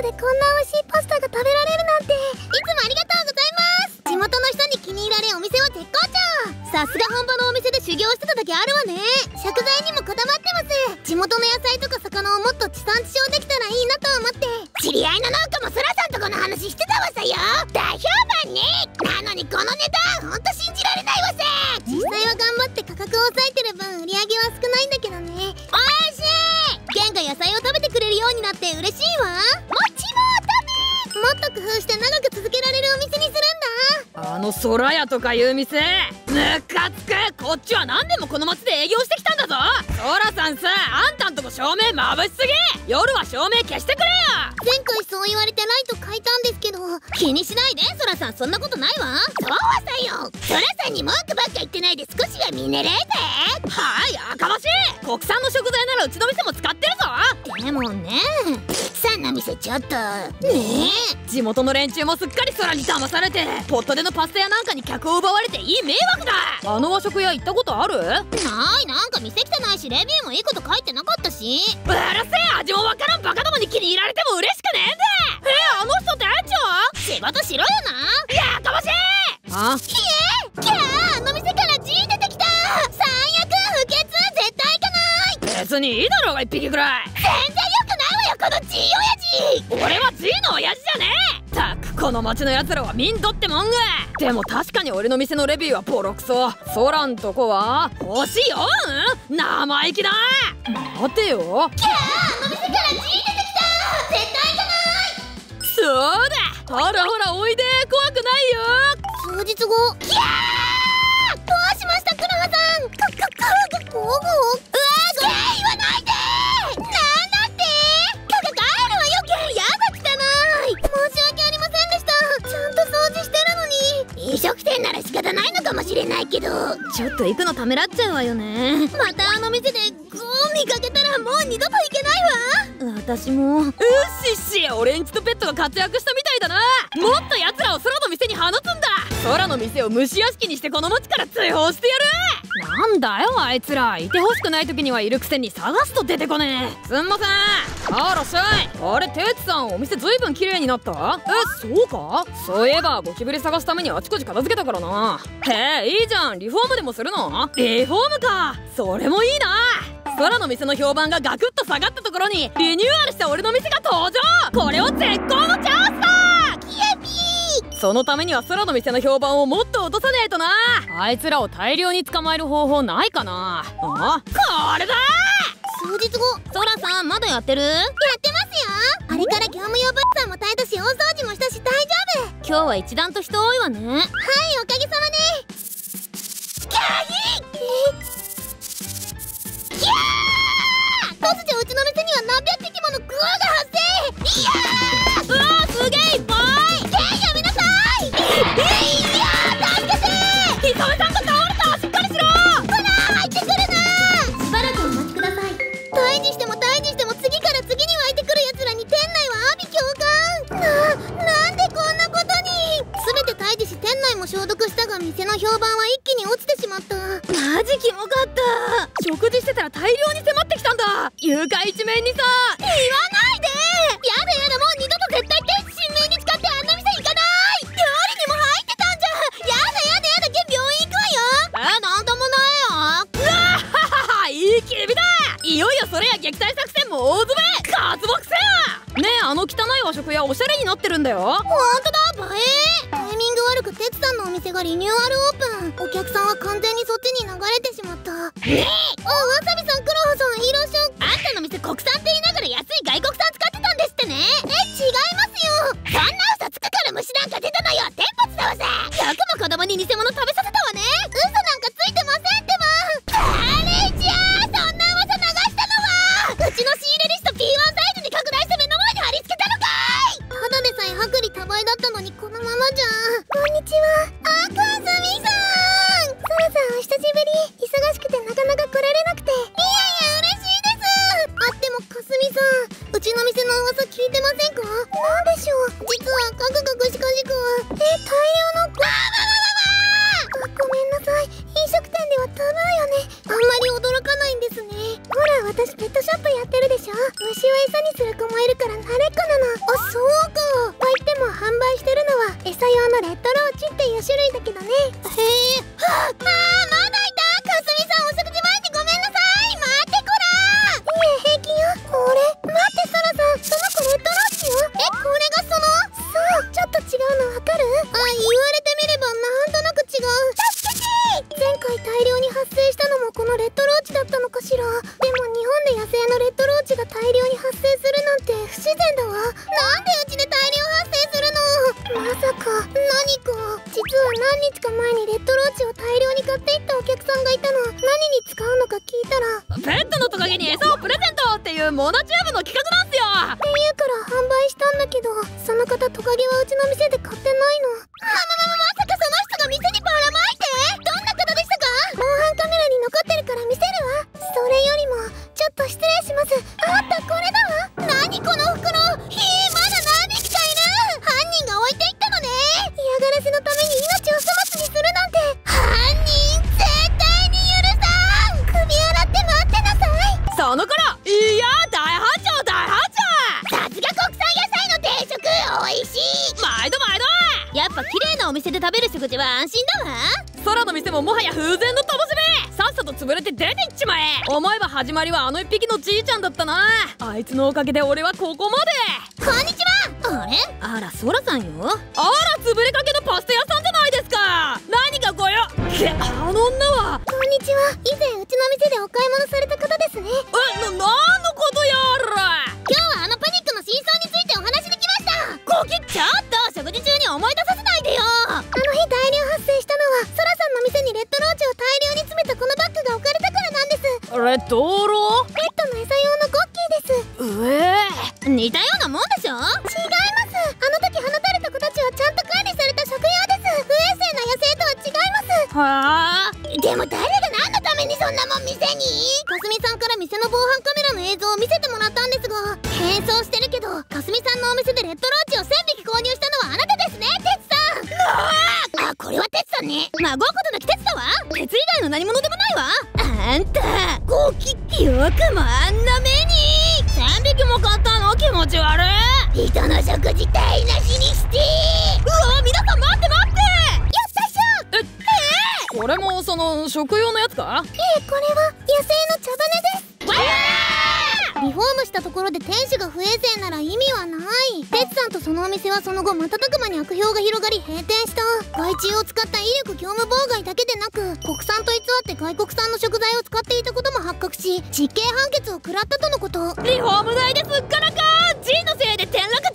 でこんな美味しいパスタが食べられるなんて、いつもありがとうございます。地元の人に気に入られお店は絶好調。さすが本場のお店で修行してただけあるわね。食材にもこだわってます。地元の野菜とか魚をもっと地産地消できたらいいなと思って。知り合いの農家もそらさんとこの話してたわさよ。大評判ね。なのにこの値段ほんと信じられないわさ。実際は頑張って価格を抑えてる分売り上げは少ないんだけどね。おいしい。ゲンが野菜を食べてくれるようになって嬉しいわ。もちもっと工夫して長く続けられるお店にするんだ。 あの空屋とかいう店ムカつく。こっちは何年もこの街で営業してきたんだぞ。空さんさ、あんたんとこ照明眩しすぎ。夜は照明消してくれよ。 前回そう言われてライト変えたんですけど。気にしないで空さん、そんなことないわ。そうはさよ。空さんに文句ばっか言ってないで少しは見習えて。 はい、やかましい。国産の食材ならうちの店も使ってるぞ。 でもね、さんの店ちょっとねえ。 地元の連中もすっかり空に騙されて、ポットでのパスタ屋なんかに客を奪われていい迷惑だ。あの和食屋行ったことある？ ない。なんか店汚いし、レビューもいいこと書いてなかったし。 うるせえ。味もわからんバカどもに気に入られても嬉しくねえんだ。あの人店長？ 仕事しろよな。 やかましい。あ？ ひえ、キャー、あの店から G 出てきた。最悪、不潔、絶対行かない。 別にいいだろうが一匹ぐらい。 全然良くないわよ、この G 親父。 俺は G の親父じゃねえ。たくこの町の奴らは民度ってもんが。でも確かに俺の店のレビューはボロクソ。空んとこは星4？生意気だ。待てよ。 キャー、あの店から G 出てきた。絶対行かない。 そうだ。ほらほらおいで。怖くないよ。 数日後。キャー、どうしましたクラハさん。ゴーゴー。うわー、ゲン言わないで。なんだって帰るわよ。ゲンやだ、汚い。申し訳ありませんでした。ちゃんと掃除してるのに。飲食店なら仕方ないのかもしれないけど、ちょっと行くのためらっちゃうわよね。またあの店でゴー見かけたらもう二度と行けないわ。私も。 うっしっし、俺んちとペットが活躍したみたいだな。もっと奴らを空の店に放つんだ。空の店を虫屋敷にしてこの町から追放してやる。なんだよあいつら。いてほしくない時にはいるくせに探すと出てこねえ。すんません。あらっしゃい。あれ、テツさん、お店ずいぶん綺麗になった？そうか？そういえばゴキブリ探すためにあちこち片付けたからな。へえ、いいじゃん。リフォームでもするの？リフォームか。それもいいな。空の店の評判がガクッと下がったところにリニューアルした俺の店が登場。これを絶好のチャンスだ。 キエピー。 そのためには空の店の評判をもっと落とさねえとな。あいつらを大量に捕まえる方法ないかな。あ、これだ。 数日後。ソラさん、まだやってる？やってますよ。あれから業務用物産も耐えたし、大掃除もしたし大丈夫。今日は一段と人多いわね。はい、おかげさまで。キャー突如うちの店には何百匹ものグワが発生。いやー、うわー、すげえいっぱい。ケン、やめなさい。いやー、助けて。ヒサメさんが倒れた。しっかりしろ。ほら入ってくるな。しばらくお待ちください。退治しても次から次に湧いてくる奴らに店内は阿鼻叫喚。なんでこんなことに。全て退治し店内も消毒したが、店の評判は一気に落ちてしまった。マジキモかった。 食事してたら大量に迫ってきたんだ。床一面にさ。 言わないで。やだやだ、もう二度と絶対天使神明に使ってあんな店行かない。料理にも入ってたんじゃん。やだやだやだ、ゲン病院行くわよ。なんともないよ。 うわー、いい気味だ。いよいよそれや撃退作戦も大詰め。活木せや。ねえ、あの汚い和食屋おしゃれになってるんだよ。 ほんとだ、映え。タイミング悪くテツさんのお店がリニューアルオープン。お客さんは完全にそっちに流れてしまった。ねえ、わさびさん、クロハさん、いらっしゃい。あんたの店国産って言いながら安い外国産使ってたんですってね。違いますよ。そんな嘘つくから虫なんか出たのよ。天発だわさ。よくも子供に偽物食べさせたわね。嘘なんかついてませんってば。あれじゃあ、そんな噂流したのはうちの仕入れリスト P1 サイズに拡大して目の前に貼り付けたのかい。ただでさえ薄利多売だったのにこのままじゃ。こんにちは。あ、かすみさん。ソラさん、お久しぶり。忙しくてなかなか来られなくて。いやいや、嬉しいです。あってもかすみさん、うちの店の噂聞いてませんか？なんでしょう。実はカクカクシカジクは大量のごめんなさい。飲食店ではタブーよね。あんまり驚かないんですね。ほら、私ペットショップやってるでしょ。虫を餌にする子もいるから慣れっこなの。あ、そういう種類だけどね。へえ。はあ、まだいた。かすみさん、お食事前にごめんなさい。待ってこら。いえ、平気よ。これ待って、ソラさん、その子レッドローチよ。これがそう、ちょっと違うのわかる？言われてみればなんとなく違う。助けて。前回大量に発生したのもこのレッドローチだったのかしら。でも日本で野生のレッドローチが大量に発生するなんて不自然だわ。なんでうちで大量発生するの？まさか何か。実は何日か前にレッドローチを大量に買っていったお客さんがいたの。何に使うのか聞いたら、 ペットのトカゲに餌をプレゼントっていうモノチューブの企画なんすよ。 って言うから販売したんだけど、その方トカゲはうちの店で買ってないの。まさかその人が店にばらまいて？どんな方でしたか？防犯カメラに残ってるから見せるわ。それよりもちょっと失礼します。あった、これだわ。何この袋。まだ何匹かいる。犯人が置いていったのね。嫌がらせのために命を粗末にするなんて。犯人絶対に許さん。首洗って待ってなさい。 その頃、いや大繁盛大繁盛。 さすが国産野菜の定食、美味しい。 毎度毎度。 やっぱ綺麗なお店で食べる食事は安心だわ。 空の店ももはや風前の乏しめ。さっさと潰れて出ていっちまえ。思えば始まりはあの一匹のじいちゃんだったな。あいつのおかげで俺はここまで。 こんにちは。あれ？あら、ソラさんよ。 あら、潰れかけのパスタ屋さんじゃないですか。何がご用？あの女は。 こんにちは。以前うちの店でお買い物された方ですね。 何のことやら。 今日はあのパニックの真相についてお話しに来ました。 ごきちょっと食事中に思い出させないでよ。 あの日大量発生したのはソラさんの店にレッドローチを大量に詰めたこのバッグが置かれたからなんです。 レッドロー？ ペットの餌用のゴッキーです。似たようなもんでしょ？違います。あの時放たれた子たちはちゃんと管理された食用です。不衛生な野生とは違います。 はあ。 でも誰が何のためにそんなもん店に？かすみさんから店の防犯カメラの映像を見せてもらったんですが、変装してるけどかすみさんのお店でレッドローチを1000匹購入したのはあなたですね、鉄さん。これは鉄さんね。まごうことなき鉄だわ。鉄以外の何者でもないわ。あんたゴキよくもあんな目に。 1000匹も買ったの？気持ち悪い。 人の食事台無しにして。 うわ、皆さん待って待って。 よっしゃしょ。 これもその食用のやつか？ これは野生の茶羽です。リフォームしたところで店主が不衛生なら意味はない。鉄さんとそのお店はその後瞬く間に悪評が広がり閉店した。害虫を使った威力業務妨害だけでなく、国産と偽って外国産の食材を使っていたことも発覚し、実刑判決を食らったとのこと。 リフォーム代ですっからか。G のせいで転落。